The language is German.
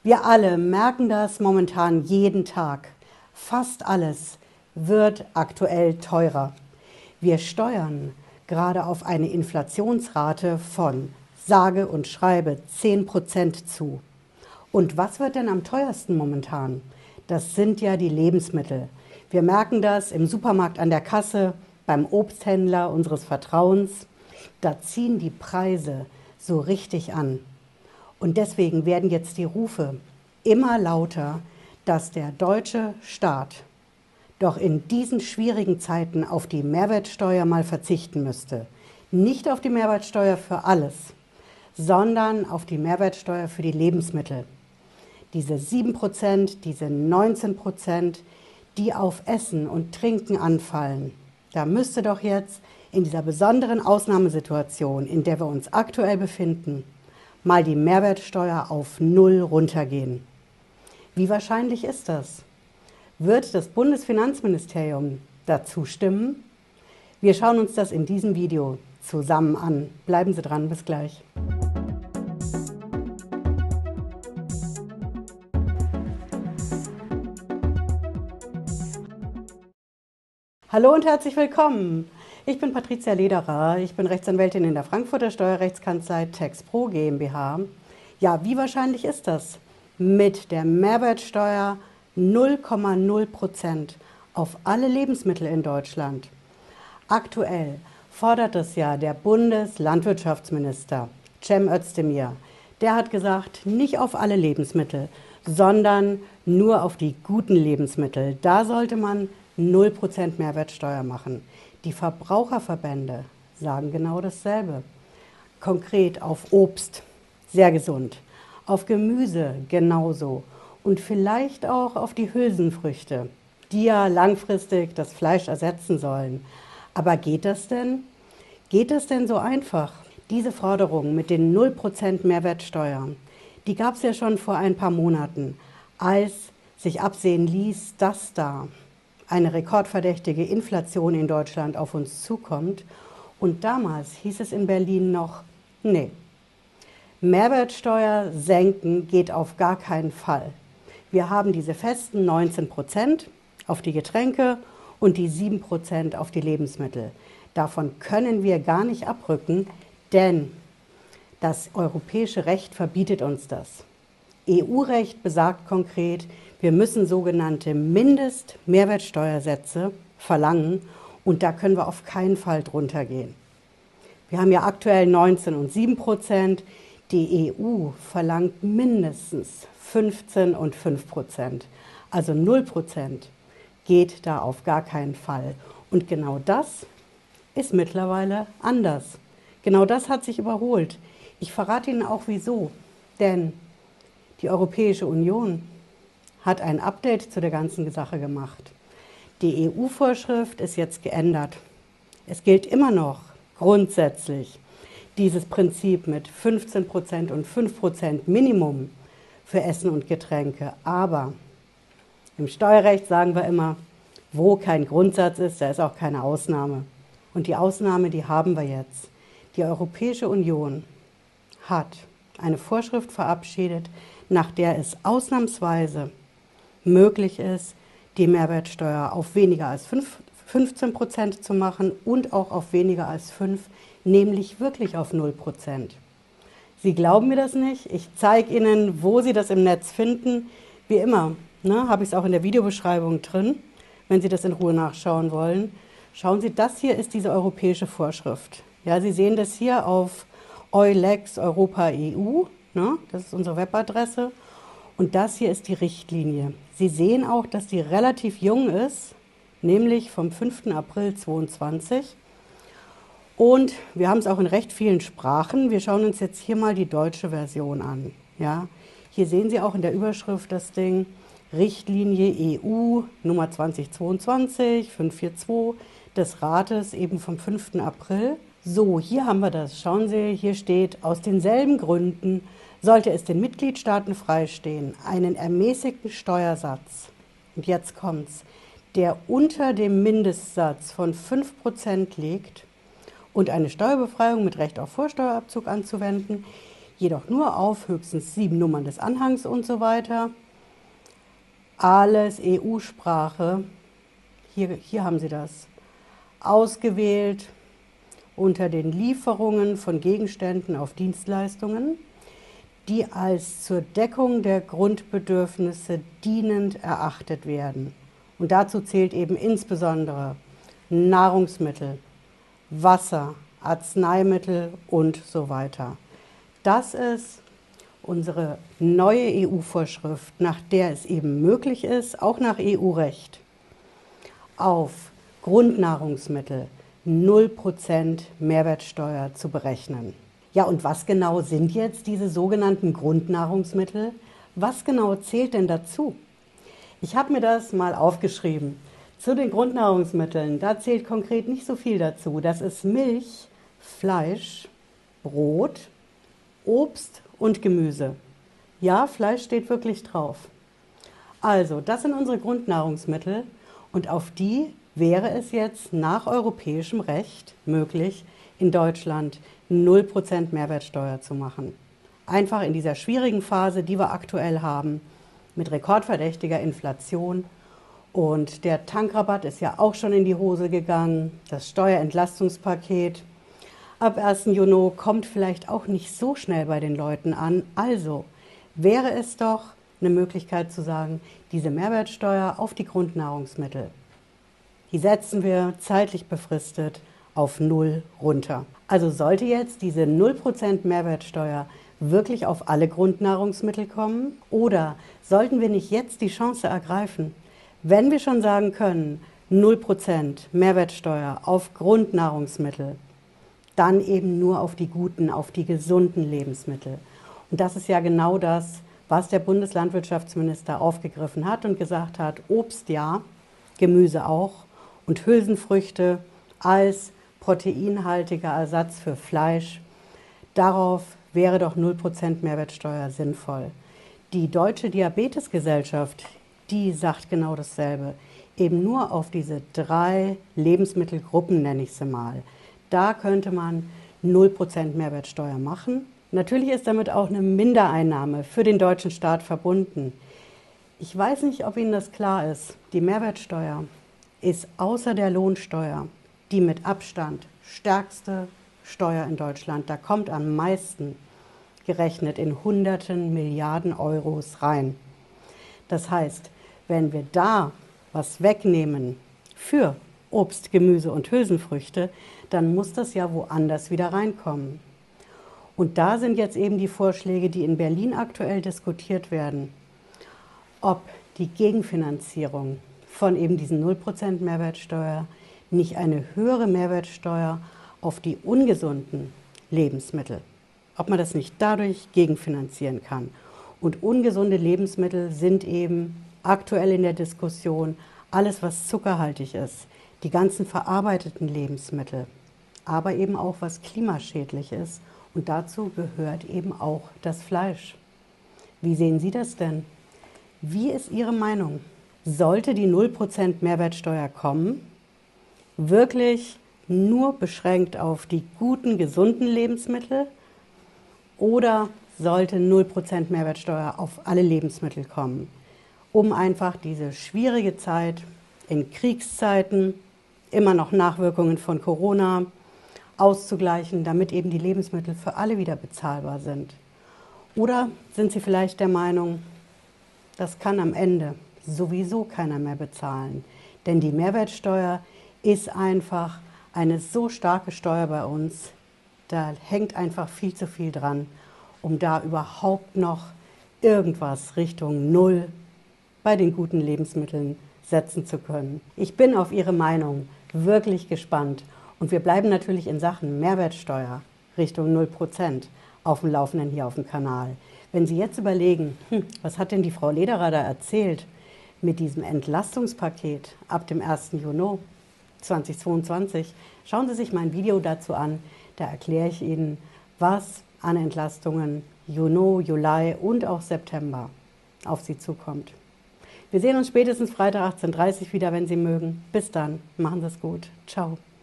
Wir alle merken das momentan jeden Tag. Fast alles wird aktuell teurer. Wir steuern gerade auf eine Inflationsrate von sage und schreibe 10% zu. Und was wird denn am teuersten momentan? Das sind ja die Lebensmittel. Wir merken das im Supermarkt an der Kasse, beim Obsthändler unseres Vertrauens. Da ziehen die Preise so richtig an. Und deswegen werden jetzt die Rufe immer lauter, dass der deutsche Staat doch in diesen schwierigen Zeiten auf die Mehrwertsteuer mal verzichten müsste. Nicht auf die Mehrwertsteuer für alles, sondern auf die Mehrwertsteuer für die Lebensmittel. Diese 7%, diese 19%, die auf Essen und Trinken anfallen. Da müsste doch jetzt in dieser besonderen Ausnahmesituation, in der wir uns aktuell befinden, mal die Mehrwertsteuer auf 0 runtergehen. Wie wahrscheinlich ist das? Wird das Bundesfinanzministerium dazu stimmen? Wir schauen uns das in diesem Video zusammen an. Bleiben Sie dran, bis gleich. Hallo und herzlich willkommen. Ich bin Patricia Lederer, ich bin Rechtsanwältin in der Frankfurter Steuerrechtskanzlei TaxPro GmbH. Ja, wie wahrscheinlich ist das? Mit der Mehrwertsteuer 0,0% auf alle Lebensmittel in Deutschland. Aktuell fordert es ja der Bundeslandwirtschaftsminister Cem Özdemir. Der hat gesagt, nicht auf alle Lebensmittel, sondern nur auf die guten Lebensmittel. Da sollte man 0% Mehrwertsteuer machen. Die Verbraucherverbände sagen genau dasselbe. Konkret auf Obst, sehr gesund, auf Gemüse genauso und vielleicht auch auf die Hülsenfrüchte, die ja langfristig das Fleisch ersetzen sollen. Aber geht das denn? Geht das denn so einfach? Diese Forderung mit den 0% Mehrwertsteuer, die gab es ja schon vor ein paar Monaten, als sich absehen ließ, dass da eine rekordverdächtige Inflation in Deutschland auf uns zukommt. Und damals hieß es in Berlin noch, nee, Mehrwertsteuer senken geht auf gar keinen Fall. Wir haben diese festen 19% auf die Getränke und die 7% auf die Lebensmittel. Davon können wir gar nicht abrücken, denn das europäische Recht verbietet uns das. EU-Recht besagt konkret, wir müssen sogenannte Mindestmehrwertsteuersätze verlangen und da können wir auf keinen Fall drunter gehen. Wir haben ja aktuell 19 und 7%, die EU verlangt mindestens 15 und 5%, also 0% geht da auf gar keinen Fall. Und genau das ist mittlerweile anders. Genau das hat sich überholt. Ich verrate Ihnen auch wieso, denn die Europäische Union hat ein Update zu der ganzen Sache gemacht. Die EU-Vorschrift ist jetzt geändert. Es gilt immer noch grundsätzlich dieses Prinzip mit 15% und 5% Minimum für Essen und Getränke. Aber im Steuerrecht sagen wir immer, wo kein Grundsatz ist, da ist auch keine Ausnahme. Und die Ausnahme, die haben wir jetzt. Die Europäische Union hat eine Vorschrift verabschiedet, nach der es ausnahmsweise möglich ist, die Mehrwertsteuer auf weniger als 15% zu machen und auch auf weniger als 5%, nämlich wirklich auf 0%. Sie glauben mir das nicht? Ich zeige Ihnen, wo Sie das im Netz finden. Wie immer, habe ich es auch in der Videobeschreibung drin, wenn Sie das in Ruhe nachschauen wollen. Schauen Sie, das hier ist diese europäische Vorschrift. Ja, Sie sehen das hier auf Eulex Europa EU, das ist unsere Webadresse. Und das hier ist die Richtlinie. Sie sehen auch, dass die relativ jung ist, nämlich vom 5. April 2022. Und wir haben es auch in recht vielen Sprachen. Wir schauen uns jetzt hier mal die deutsche Version an. Ja, hier sehen Sie auch in der Überschrift das Ding Richtlinie EU Nummer 2022-542 des Rates eben vom 5. April. So, hier haben wir das. Schauen Sie, hier steht, aus denselben Gründen sollte es den Mitgliedstaaten freistehen, einen ermäßigten Steuersatz, und jetzt kommt's, der unter dem Mindestsatz von 5% liegt und eine Steuerbefreiung mit Recht auf Vorsteuerabzug anzuwenden, jedoch nur auf höchstens 7 Nummern des Anhangs und so weiter. Alles EU-Sprache, hier haben Sie das, ausgewählt unter den Lieferungen von Gegenständen auf Dienstleistungen, die als zur Deckung der Grundbedürfnisse dienend erachtet werden. Und dazu zählt eben insbesondere Nahrungsmittel, Wasser, Arzneimittel und so weiter. Das ist unsere neue EU-Vorschrift, nach der es eben möglich ist, auch nach EU-Recht, auf Grundnahrungsmittel 0% Mehrwertsteuer zu berechnen. Ja, und was genau sind jetzt diese sogenannten Grundnahrungsmittel? Was genau zählt denn dazu? Ich habe mir das mal aufgeschrieben. Zu den Grundnahrungsmitteln, da zählt konkret nicht so viel dazu. Das ist Milch, Fleisch, Brot, Obst und Gemüse. Ja, Fleisch steht wirklich drauf. Also, das sind unsere Grundnahrungsmittel und auf die wäre es jetzt nach europäischem Recht möglich, in Deutschland 0% Mehrwertsteuer zu machen. Einfach in dieser schwierigen Phase, die wir aktuell haben, mit rekordverdächtiger Inflation. Und der Tankrabatt ist ja auch schon in die Hose gegangen, das Steuerentlastungspaket ab 1. Juni kommt vielleicht auch nicht so schnell bei den Leuten an. Also wäre es doch eine Möglichkeit zu sagen, diese Mehrwertsteuer auf die Grundnahrungsmittel, die setzen wir zeitlich befristet auf 0 runter. Also sollte jetzt diese 0% Mehrwertsteuer wirklich auf alle Grundnahrungsmittel kommen? Oder sollten wir nicht jetzt die Chance ergreifen, wenn wir schon sagen können, 0% Mehrwertsteuer auf Grundnahrungsmittel, dann eben nur auf die guten, auf die gesunden Lebensmittel. Und das ist ja genau das, was der Bundeslandwirtschaftsminister aufgegriffen hat und gesagt hat, Obst ja, Gemüse auch und Hülsenfrüchte als proteinhaltiger Ersatz für Fleisch. Darauf wäre doch 0% Mehrwertsteuer sinnvoll. Die Deutsche Diabetesgesellschaft, die sagt genau dasselbe. Eben nur auf diese 3 Lebensmittelgruppen, nenne ich sie mal. Da könnte man 0% Mehrwertsteuer machen. Natürlich ist damit auch eine Mindereinnahme für den deutschen Staat verbunden. Ich weiß nicht, ob Ihnen das klar ist. Die Mehrwertsteuer ist außer der Lohnsteuer die mit Abstand stärkste Steuer in Deutschland. Da kommt am meisten gerechnet in Hunderten Milliarden Euros rein. Das heißt, wenn wir da was wegnehmen für Obst, Gemüse und Hülsenfrüchte, dann muss das ja woanders wieder reinkommen. Und da sind jetzt eben die Vorschläge, die in Berlin aktuell diskutiert werden, ob die Gegenfinanzierung von eben diesen 0% Mehrwertsteuer nicht eine höhere Mehrwertsteuer auf die ungesunden Lebensmittel, ob man das nicht dadurch gegenfinanzieren kann. Und ungesunde Lebensmittel sind eben aktuell in der Diskussion alles, was zuckerhaltig ist, die ganzen verarbeiteten Lebensmittel, aber eben auch was klimaschädlich ist. Und dazu gehört eben auch das Fleisch. Wie sehen Sie das denn? Wie ist Ihre Meinung? Sollte die 0% Mehrwertsteuer kommen? Wirklich nur beschränkt auf die guten, gesunden Lebensmittel? Oder sollte 0% Mehrwertsteuer auf alle Lebensmittel kommen, um einfach diese schwierige Zeit in Kriegszeiten, immer noch Nachwirkungen von Corona, auszugleichen, damit eben die Lebensmittel für alle wieder bezahlbar sind? Oder sind Sie vielleicht der Meinung, das kann am Ende sowieso keiner mehr bezahlen? Denn die Mehrwertsteuer ist einfach eine so starke Steuer bei uns, da hängt einfach viel zu viel dran, um da überhaupt noch irgendwas Richtung 0 bei den guten Lebensmitteln setzen zu können. Ich bin auf Ihre Meinung wirklich gespannt. Und wir bleiben natürlich in Sachen Mehrwertsteuer Richtung 0% auf dem Laufenden hier auf dem Kanal. Wenn Sie jetzt überlegen, was hat denn die Frau Lederer da erzählt mit diesem Entlastungspaket ab dem 1. Juni 2022, schauen Sie sich mein Video dazu an. Da erkläre ich Ihnen, was an Entlastungen Juni, Juli und auch September auf Sie zukommt. Wir sehen uns spätestens Freitag 18:30 Uhr wieder, wenn Sie mögen. Bis dann, machen Sie es gut. Ciao.